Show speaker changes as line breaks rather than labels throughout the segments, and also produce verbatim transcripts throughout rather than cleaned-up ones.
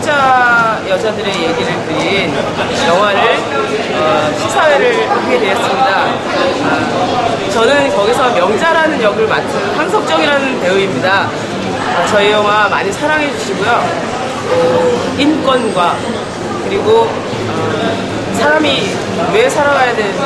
약자 여자들의 얘기를 그린 영화를 어, 시사회를 하게 되었습니다. 아, 저는 거기서 명자라는 역을 맡은 황석정이라는 배우입니다. 아, 저희 영화 많이 사랑해 주시고요. 어, 인권과 그리고 어, 사람이 왜 살아가야 되는지,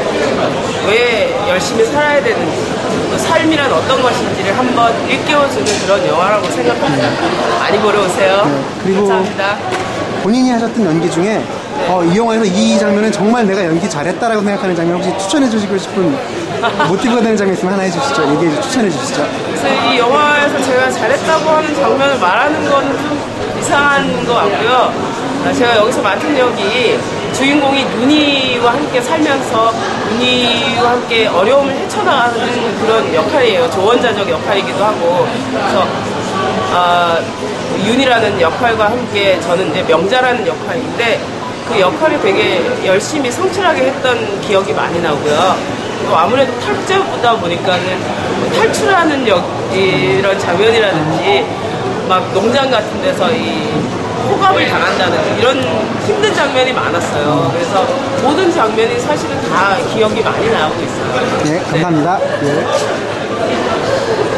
왜 열심히 살아야 되는지, 또 삶이란 어떤 것인지를 한번 일깨워주는 그런 영화라고 생각합니다. 많이 보러 오세요.
네, 그리고
감사합니다.
본인이 하셨던 연기 중에 네. 어, 이 영화에서 이 장면은 정말 내가 연기 잘했다라고 생각하는 장면 혹시 추천해 주시고 싶은 모티브가 되는 장면 있으면 하나 해주시죠. 얘기해 주시죠. 추천해 주시죠.
그래서 이 영화에서 제가 잘했다고 하는 장면을 말하는 거는 좀 이상한 것 같고요. 제가 여기서 맡은 역이 주인공이 눈이와 함께 살면서 눈이와 함께 어려움을 헤쳐나가는 그런 역할이에요. 조언자적 역할이기도 하고. 그래서 아, 윤이라는 역할과 함께 저는 이제 명자라는 역할인데 그 역할을 되게 열심히 성실하게 했던 기억이 많이 나고요. 또 아무래도 탈북자보다 보니까는 탈출하는 역, 이런 장면이라든지 막 농장 같은 데서 이 호갑을 당한다는 이런 힘든 장면이 많았어요. 그래서 모든 장면이 사실은 다 기억이 많이 나고 있어요.
네, 감사합니다. 네. 네.